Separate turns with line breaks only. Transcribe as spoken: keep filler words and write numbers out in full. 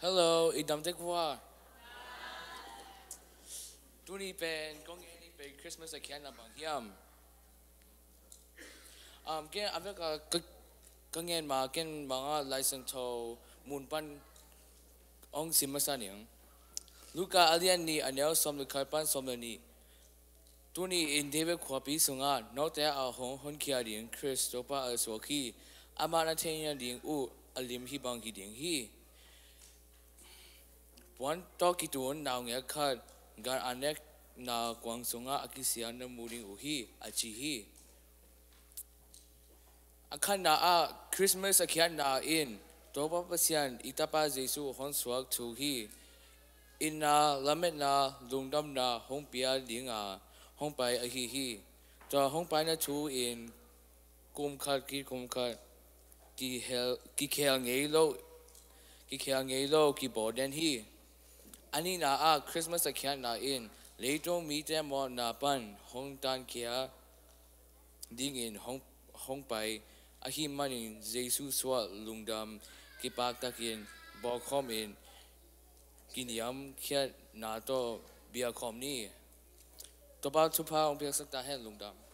Hello อีดำเต็กว่าตัวนี้เป็นกงเอ็นนี่เป็นคริสต์มาสแคนบางยามอ่าแกอันนั้นก็กงเงินมาแกนบางอ่ะไลเซนส์โตมุนปันองสิมาสานิงลูกาอันนี้อันนี้สมลูกาปันสมนี้ตัวนี้อินเดียขวบปีสุงานนอกจากอาหงฮอนคียดิงคริสโตปาเอสวกีอามานาเทียนดิงอูอลิมฮิบังฮิดิงฮีวันต่อกิตุนนาวเงียขัดการอันเนกนากวางสุงาอคิเสียนมูดิงอูฮีอาชีฮีอาขันนาอาคริสต์มาสอาขันนาอินตัวป้าปัสยันอิตาปาเจสุฮอนสวกทูฮีอินนาลาเมนาลุงดำนาฮงเปียดิงอาฮงไปอาฮีฮีตัวฮงไปนาทูอินกุมขัดกีกุมขัดกีเฮลกีเคลเงยโลกีเคลเงยโลกีบอดเดนฮีอันนี้นาอาคริสต์มาสแคนนาอินเลตรงมีแต่มอนาปันฮงตันเคียดิ้งอินฮงฮงไปอาฮิมันอินเจสุสวะลุงดำกีปากตะกินบอกคอมอินกินยำเคียนาโตเบียคอมนี่ตัวป้าทุพาองเพียงสักตาแห่งลุงดำ